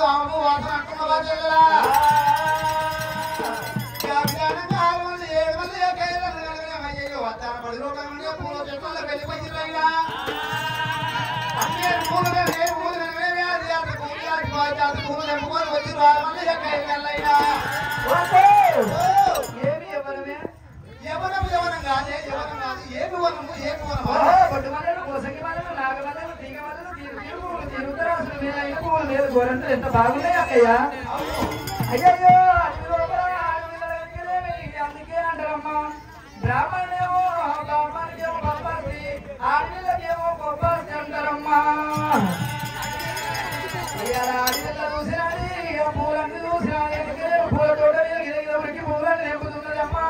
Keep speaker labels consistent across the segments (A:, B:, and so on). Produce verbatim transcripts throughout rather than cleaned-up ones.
A: అమ్ము వాసన అంటున్నావా చెల్లెలా ఏడు మంది అయ్యో వస్తాను పది రూపాయలు పూల చెట్ల వెళ్ళిపోయిందా అన్ని పూలు పూలు పూలు తెంపుకొని వచ్చి మళ్ళీ ఎక్కయ్యా ఏమి ఎవరమే ఎవరం ఎవరం కాదే ఎవరం కాదు ఏమి వనము ఏమి వనము బొడ్డు మల్లెలు కోసంగి మల్లెలు నాగ మల్లెలు తీగ మల్లెలు తీరు పూలు తిరుగుతరాసులు మీద అయిన పూలు మీద గోరంటలు ఎంత బాగున్నాయి అక్కయ్యా అయ్యయ్యో అందుకే అంటారమ్మా బ్రాహ్మణేమో బ్రాహ్మణికేమో గొప్పది ఆడపిల్లకేమో గొప్పది అంటారమ్మా ఆడపిల్ల చూసినాది పూలన్నీ చూసినాది పూల తోట ఉరికి పూలన్నీ నింపుతున్నదమ్మా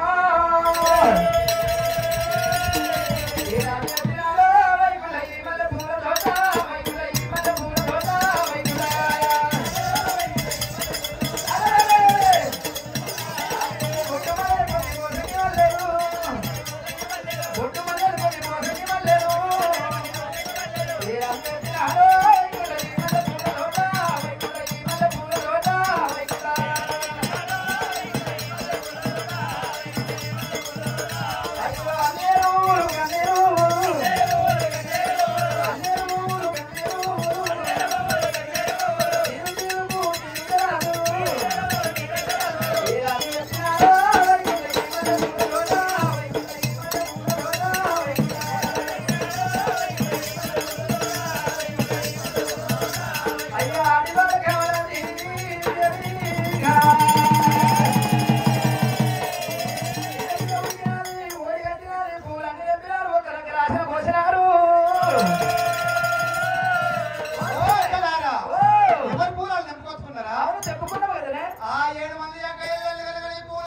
A: ఎవరు పూలాలు నింపుకొచ్చుకున్నారా చెప్పుకుంటారు